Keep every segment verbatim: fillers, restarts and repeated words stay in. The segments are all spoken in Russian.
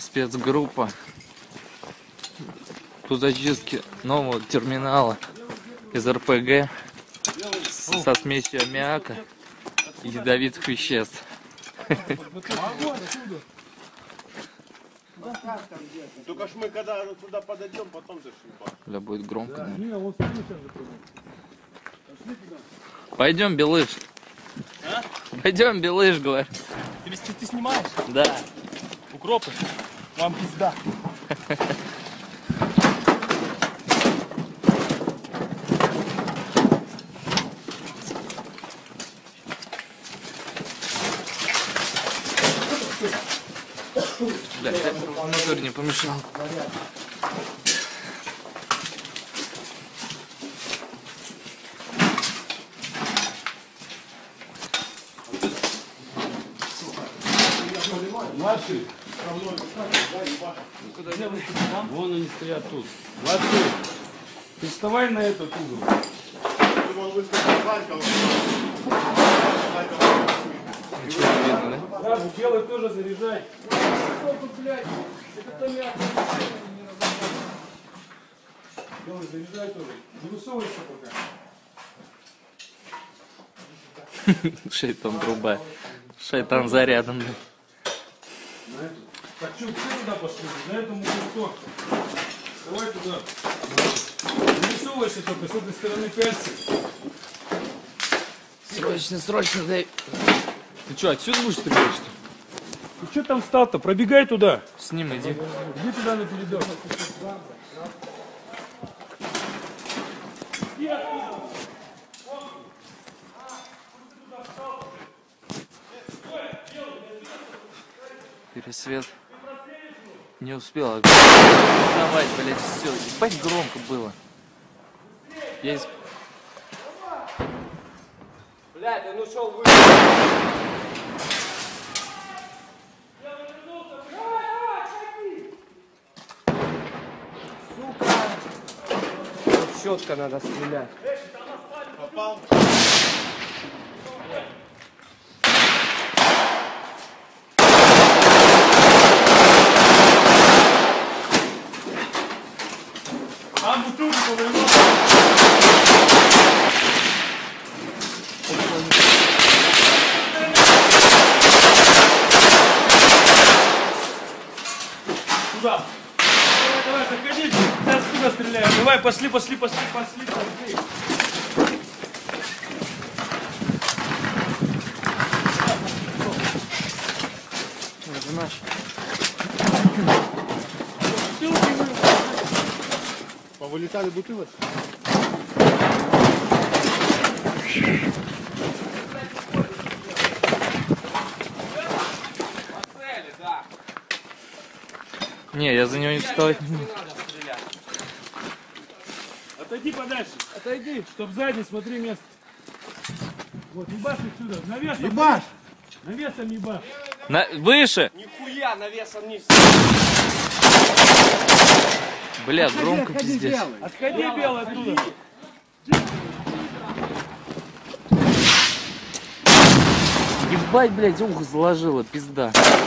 спецгруппа по зачистке нового терминала из эр пэ гэ со смесью аммиака и ядовитых веществ. Только ж мы когда туда подойдем, потом зашибаем. Бля, будет громко. Пойдем, Белыш. А? Пойдем, Белыш, говорю. Ты, ты, ты снимаешь? Да. Укропы? Вам пизда. Бля, мотор не помешал. Младший. Вон они стоят тут. Младший. Ты вставай на этот угол. Сразу белый тоже заряжай. Белый заряжай тоже. Не высовывайся пока. Шайтан труба. Шайтан зарядом. Так что, все туда пошли? На этом углу. Давай туда. Не высовывайся только, с этой стороны пяльцы. Срочно, срочно, дай. Ты что, отсюда будешь стрелять, что ли? Ты что там встал-то? Пробегай туда. С ним иди. Иди туда на передок. Пересвет. Не успел. Давай, блядь, все. Ебать громко было. Я из... Блядь, он ушел вы. Сука! Четко надо стрелять. Попал. Там бутылку повернул. Куда? Давай, давай, заходи. Сейчас туда стреляем. Давай, пошли, пошли, пошли, пошли, пошли. Это наш. Повылетали бутылочки. Не, я за него не встал. Отойди подальше. Отойди, чтоб сзади, смотри место. Вот, ебашь отсюда. Навесом. Ебашь! Навесом ебашь. На... Выше! Нихуя навесом вниз. Бля, громко пиздец. Отходи, белый, оттуда. Ебать, блядь, ухо заложило, пизда.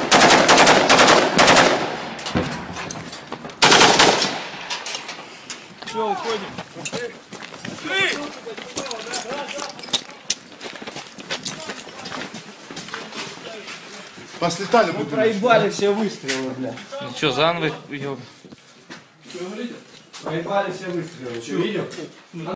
Все, уходим. Послетали бутылочки. Проебали все выстрелы, бля. Ну что, заново их... Проебали все выстрелы. Что, видел?